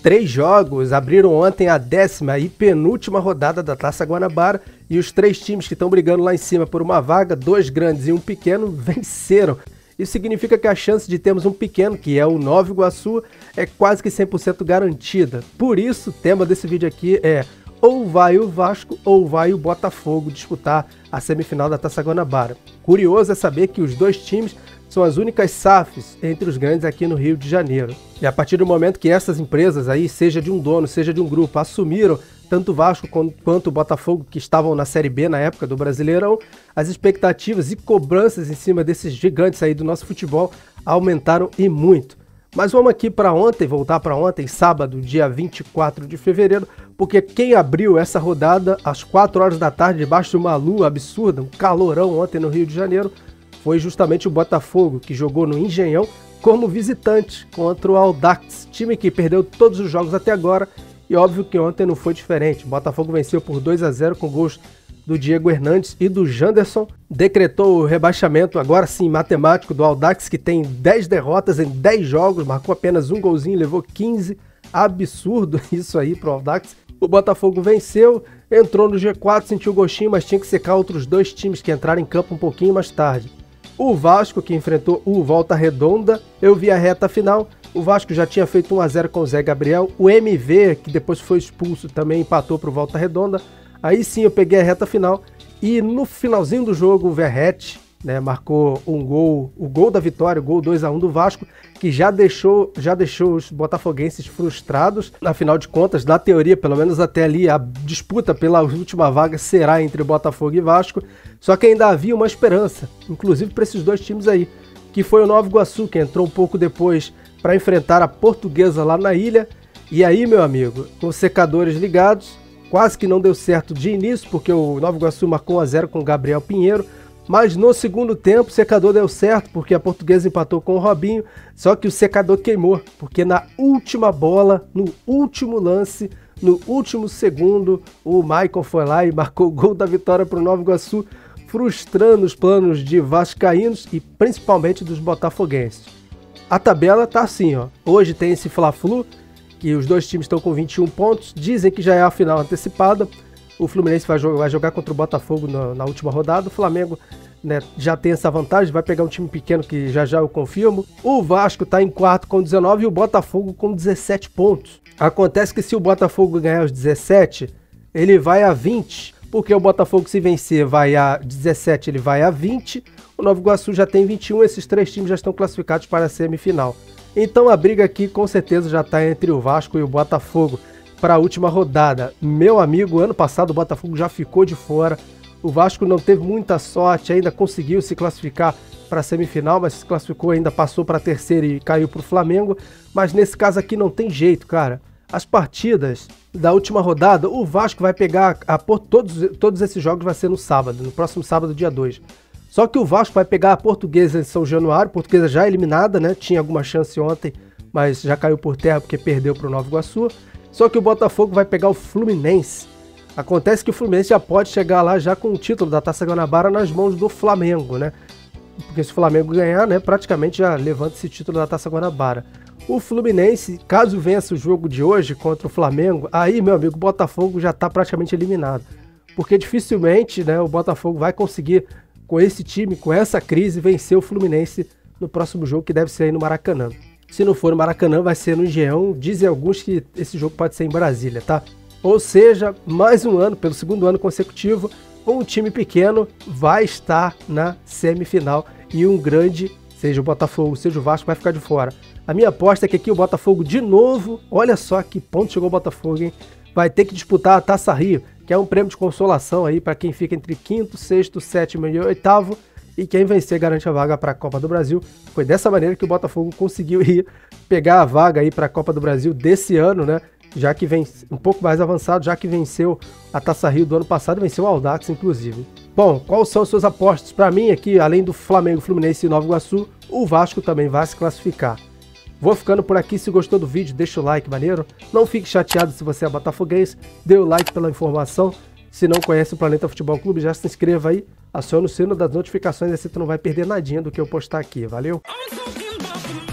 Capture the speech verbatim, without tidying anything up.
Três jogos abriram ontem a décima e penúltima rodada da Taça Guanabara e os três times que estão brigando lá em cima por uma vaga, dois grandes e um pequeno, venceram. Isso significa que a chance de termos um pequeno, que é o Nova Iguaçu, é quase que cem por cento garantida. Por isso, o tema desse vídeo aqui é: ou vai o Vasco ou vai o Botafogo disputar a semifinal da Taça Guanabara. Curioso é saber que os dois times são as únicas S A Fs entre os grandes aqui no Rio de Janeiro. E a partir do momento que essas empresas aí, seja de um dono, seja de um grupo, assumiram tanto o Vasco quanto o Botafogo, que estavam na Série B na época do Brasileirão, as expectativas e cobranças em cima desses gigantes aí do nosso futebol aumentaram e muito. Mas vamos aqui para ontem, voltar para ontem, sábado, dia vinte e quatro de fevereiro, porque quem abriu essa rodada às quatro horas da tarde, debaixo de uma lua absurda, um calorão ontem no Rio de Janeiro, foi justamente o Botafogo, que jogou no Engenhão como visitante contra o Audax, time que perdeu todos os jogos até agora, e óbvio que ontem não foi diferente. O Botafogo venceu por dois a zero com gols do Diego Hernandes e do Janderson, decretou o rebaixamento, agora sim, matemático, do Audax, que tem dez derrotas em dez jogos, marcou apenas um golzinho, levou quinze, absurdo isso aí pro Audax. O Botafogo venceu, entrou no G quatro, sentiu o gostinho, mas tinha que secar outros dois times que entraram em campo um pouquinho mais tarde. O Vasco, que enfrentou o Volta Redonda, eu vi a reta final, o Vasco já tinha feito um a zero com o Zé Gabriel, o M V, que depois foi expulso, também empatou para o Volta Redonda. Aí sim eu peguei a reta final e no finalzinho do jogo o Verratti, né, marcou um gol, o gol da vitória, o gol dois a um do Vasco, que já deixou, já deixou os botafoguenses frustrados. Afinal de contas, na teoria, pelo menos até ali, a disputa pela última vaga será entre Botafogo e Vasco. Só que ainda havia uma esperança, inclusive para esses dois times aí, que foi o Nova Iguaçu, que entrou um pouco depois para enfrentar a Portuguesa lá na ilha. E aí, meu amigo, com os secadores ligados, quase que não deu certo de início, porque o Nova Iguaçu marcou um a zero com o Gabriel Pinheiro. Mas no segundo tempo o secador deu certo, porque a Portuguesa empatou com o Robinho, só que o secador queimou, porque na última bola, no último lance, no último segundo, o Maicon foi lá e marcou o gol da vitória para o Nova Iguaçu, frustrando os planos de vascaínos e principalmente dos botafoguenses. A tabela tá assim, ó. Hoje tem esse Fla-Flu, que os dois times estão com vinte e um pontos, dizem que já é a final antecipada. O Fluminense vai jogar, vai jogar contra o Botafogo na, na última rodada. O Flamengo, né, já tem essa vantagem, vai pegar um time pequeno que já já eu confirmo. O Vasco está em quarto com dezenove e o Botafogo com dezessete pontos. Acontece que se o Botafogo ganhar os dezessete, ele vai a vinte, porque o Botafogo, se vencer, vai a dezessete, ele vai a vinte. O Nova Iguaçu já tem vinte e um, esses três times já estão classificados para a semifinal. Então a briga aqui com certeza já está entre o Vasco e o Botafogo para a última rodada. Meu amigo, ano passado o Botafogo já ficou de fora, o Vasco não teve muita sorte, ainda conseguiu se classificar para a semifinal, mas se classificou, ainda passou para a terceira e caiu para o Flamengo, mas nesse caso aqui não tem jeito, cara. As partidas da última rodada, o Vasco vai pegar, a, todos, todos esses jogos vai ser no sábado, no próximo sábado, dia dois. Só que o Vasco vai pegar a Portuguesa em São Januário, Portuguesa já eliminada, né? Tinha alguma chance ontem, mas já caiu por terra porque perdeu para o Nova Iguaçu. Só que o Botafogo vai pegar o Fluminense. Acontece que o Fluminense já pode chegar lá já com o título da Taça Guanabara nas mãos do Flamengo, né? Porque se o Flamengo ganhar, né, praticamente já levanta esse título da Taça Guanabara. O Fluminense, caso vença o jogo de hoje contra o Flamengo, aí, meu amigo, o Botafogo já está praticamente eliminado. Porque dificilmente, né, o Botafogo vai conseguir, com esse time, com essa crise, vencer o Fluminense no próximo jogo, que deve ser aí no Maracanã. Se não for no Maracanã, vai ser no Engenhão. Dizem alguns que esse jogo pode ser em Brasília, tá? Ou seja, mais um ano, pelo segundo ano consecutivo, um time pequeno vai estar na semifinal e um grande, seja o Botafogo, seja o Vasco, vai ficar de fora. A minha aposta é que aqui o Botafogo, de novo, olha só que ponto chegou o Botafogo, hein? Vai ter que disputar a Taça Rio, que é um prêmio de consolação aí para quem fica entre quinto, sexto, sétimo e oitavo. E quem vencer garante a vaga para a Copa do Brasil. Foi dessa maneira que o Botafogo conseguiu ir pegar a vaga aí para a Copa do Brasil desse ano, né? Já que vem um pouco mais avançado, já que venceu a Taça Rio do ano passado, venceu o Audax, inclusive. Bom, quais são as suas apostas? Para mim aqui, além do Flamengo, Fluminense e Nova Iguaçu, o Vasco também vai se classificar. Vou ficando por aqui. Se gostou do vídeo, deixa o like, maneiro. Não fique chateado se você é botafoguense. Dê o like pela informação. Se não conhece o Planeta Futebol Clube, já se inscreva aí. Acione o sino das notificações, assim tu não vai perder nadinha do que eu postar aqui. Valeu?